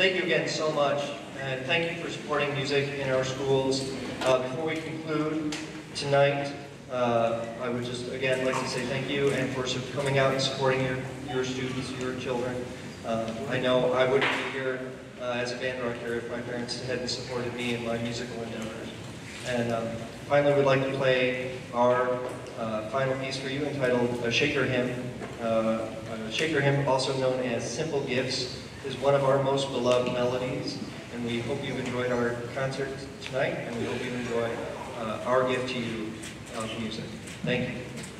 thank you again so much, and thank you for supporting music in our schools. Before we conclude tonight, I would just again like to say thank you, and for coming out and supporting your students, your children. I know I wouldn't be here as a band director if my parents hadn't supported me in my musical endeavors. And finally, we'd like to play our final piece for you entitled Shaker Hymn. Shaker Hymn, also known as Simple Gifts, is one of our most beloved melodies, and we hope you've enjoyed our concert tonight, and we hope you enjoy our gift to you of music. Thank you.